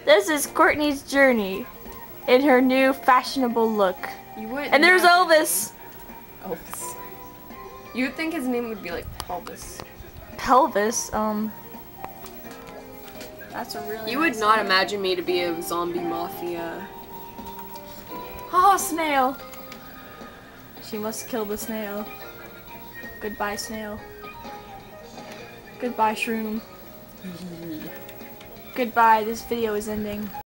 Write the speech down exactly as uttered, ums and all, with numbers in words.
This is Courtney's journey in her new fashionable look. You would. And there's Elvis. Elvis. You would think his name would be like Elvis. Pelvis. Um. That's a really. You nice would not name. imagine me to be a zombie mafia. Oh, snail. She must kill the snail. Goodbye, snail. Goodbye, shroom. Goodbye. This video is ending.